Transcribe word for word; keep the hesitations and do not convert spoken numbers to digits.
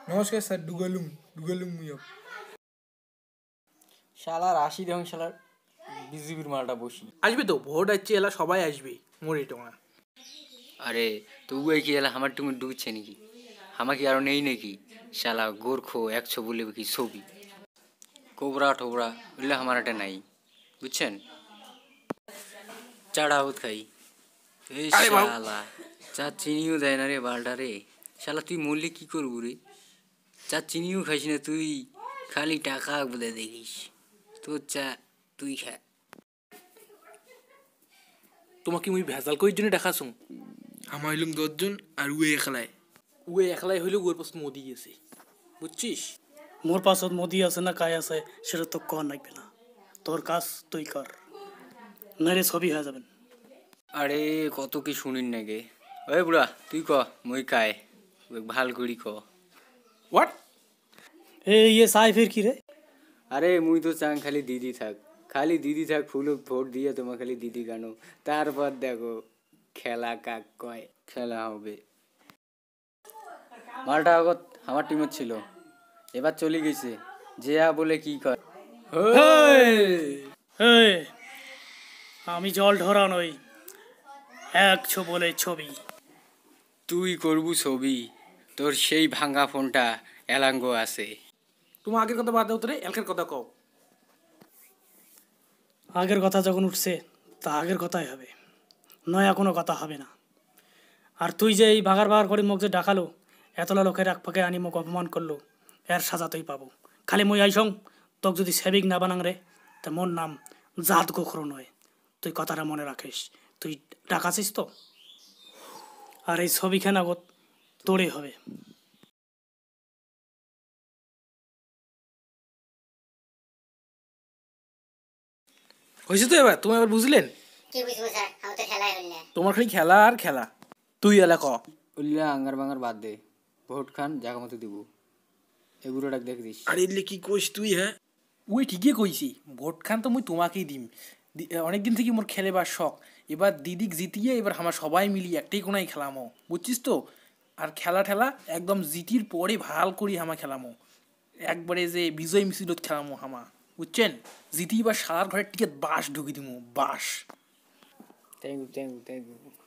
নমস্কার স্যার ডুগালুম ডুগালুম মুয়ক শালার আসি দেখুন শালার বিজেপির মালটা বসি আসবে তো ভোট আসছে এলা সবাই আসবে মোরে টোঙা আরে তবু কি এলা আমার তুমি ডুবছে নাকি আমাকে আরো নেই নাকি শালা গোরখো একশো বলে কি ছবি কোবরা টোবরা বললে আমার একটা নাই বুঝছেন চাড়া হত খাই এই শালা চা চিনিও দেয় না রে বালটা রে শালা তুই মরলে কি করবো রে চা চিনিও খাইস না তুই খালি টাকা বলে দেখিস তোর চা তুই খা তোমাকে মুই ভেজাল কই জন্য দেখাছুং আমার হইলুম দশজন আর উয়ে একলাই উয়ে একলাই হইলেও ওর পাশে মোদি আছে বুঝছিস মোর পাছত মোদি আছে না কায় আছে সেটা তো কর লাগবে না তোর কাজ তুই কর নারে ছবি হয়ে যাবেন আরে কত কি শুনিন না গে ওই বুড়া তুই ক মই কায় ভাল করি ক হোয়াট এ ইয়ে সাইফের কি রে আরে মুই তো চাং খালি দিদি থাক খালি দিদি থাক ফুল ভোট দিয়ে তোমার খালি দিদি গানো তারপর দেখো খেলা কাক কয় খেলা হবে মালটা আগত আমার টিমত ছিল এবার চলে গেছে যে বলে কি কয় আমি জল ঢরা নই একশো বলে ছবি তুই করবু ছবি তোর সেই ভাঙ্গা ফোনটা এলাঙ্গ আছে তোমার আগের কথা বাদ দাও তোরে এলকের কথা কও আগের কথা যখন উঠছে তা আগের কথাই হবে নয়া কোনো কথা হবে না আর তুই যে এই ভাগার ভাগার করে মুখ যে ডাকালো এতলা লোকের এক ফাঁকে আনি মুখ অপমান করলো এর সাজা তুই পাবো খালি মই আইসং তোকে যদি সেবিক না বানাং রে তা মোর নাম জাত গোখরো নয় তুই কথাটা মনে রাখিস তুই ডাকাছিস তো আর এই ছবিখানা আগত তোরে হবে হয়েছে তো এবার তুমি এবার বুঝলেন তোমার খালি খেলা আর খেলা তুই এলা ক উল্লা আঙ্গার বাঙ্গার বাদ দে ভোট খান জায়গা মতো দিব এগুলোটা দেখ দিস আরে এলে কি কইস তুই হ্যাঁ ওই ঠিকই কইছি ভোট খান তো মুই তোমাকেই দিম অনেকদিন থেকে মোর খেলেবার শখ এবার দিদিক জিতিয়ে এবার আমার সবাই মিলিয়ে একটাই কোনায় খেলামো বুঝছিস তো আর খেলা ঠেলা একদম জিতির পরে ভাল করি হামা খেলামো একবারে যে বিজয় মিছিলত খেলামো হামা বুঝছেন জিতি এবার সারার ঘরের টিকে বাস ঢুকি দিমু বাস thank you thank you thank you